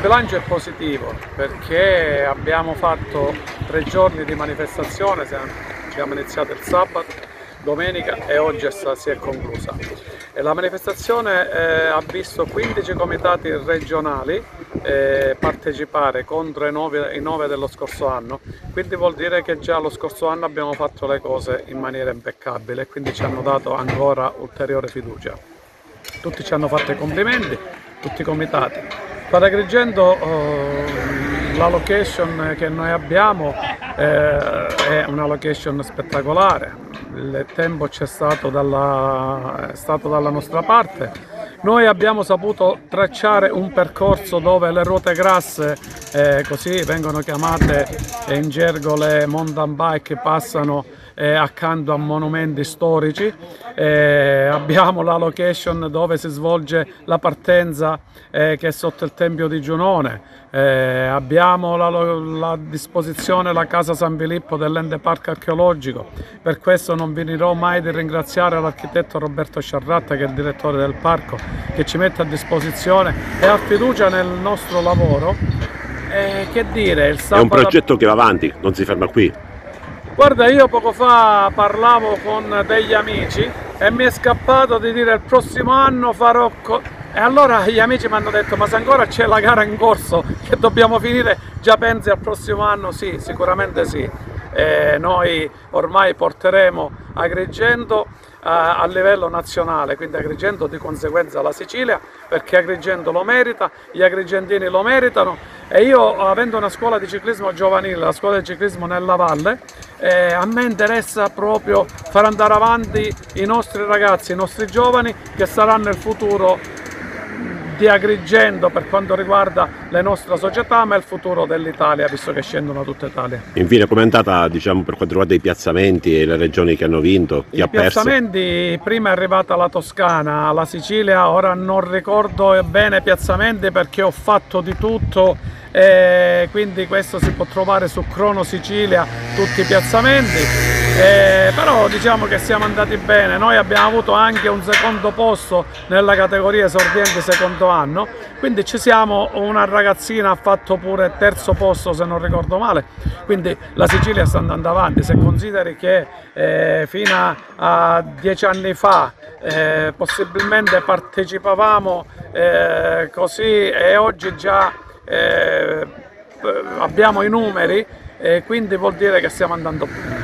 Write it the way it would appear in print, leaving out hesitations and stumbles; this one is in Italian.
bilancio è positivo perché abbiamo fatto 3 giorni di manifestazione, abbiamo iniziato il sabato, domenica e oggi si è conclusa. E la manifestazione ha visto 15 comitati regionali partecipare contro i 9 dello scorso anno, quindi vuol dire che già lo scorso anno abbiamo fatto le cose in maniera impeccabile e quindi ci hanno dato ancora ulteriore fiducia. Tutti ci hanno fatto i complimenti, tutti i comitati. Per Agrigento la location che noi abbiamo è una location spettacolare, il tempo è stato dalla nostra parte. Noi abbiamo saputo tracciare un percorso dove le ruote grasse, così vengono chiamate in gergo le mountain bike, passano accanto a monumenti storici. Abbiamo la location dove si svolge la partenza che è sotto il Tempio di Giunone. Abbiamo la disposizione la Casa San Filippo dell'Ente Parco Archeologico. Per questo non finirò mai di ringraziare l'architetto Roberto Sciarratta, che è il direttore del parco, che ci mette a disposizione e ha fiducia nel nostro lavoro. Che dire, il sabato... È un progetto che va avanti, non si ferma qui. Guarda, io poco fa parlavo con degli amici e mi è scappato di dire il prossimo anno farò... E allora gli amici mi hanno detto: ma se ancora c'è la gara in corso che dobbiamo finire, già pensi al prossimo anno? Sì, sicuramente sì. Noi ormai porteremo Agrigento a livello nazionale, quindi Agrigento di conseguenza la Sicilia, perché Agrigento lo merita, gli agrigentini lo meritano. E io, avendo una scuola di ciclismo giovanile, la scuola di ciclismo nella valle, a me interessa proprio far andare avanti i nostri ragazzi, i nostri giovani, che saranno il futuro di Agrigento per quanto riguarda le nostre società, ma il futuro dell'Italia, visto che scendono tutta Italia. Infine, com'è andata, diciamo, per quanto riguarda i piazzamenti e le regioni che hanno vinto? Chi ha perso? I piazzamenti, prima è arrivata la Toscana, la Sicilia, ora non ricordo bene i piazzamenti perché ho fatto di tutto, quindi questo si può trovare su Crono Sicilia, tutti i piazzamenti. Però diciamo che siamo andati bene. Noi abbiamo avuto anche un secondo posto nella categoria esordienti secondo anno, quindi ci siamo. Una ragazzina ha fatto pure terzo posto, se non ricordo male, quindi la Sicilia sta andando avanti. Se consideri che fino a 10 anni fa possibilmente partecipavamo così, e oggi già abbiamo i numeri, quindi vuol dire che stiamo andando bene.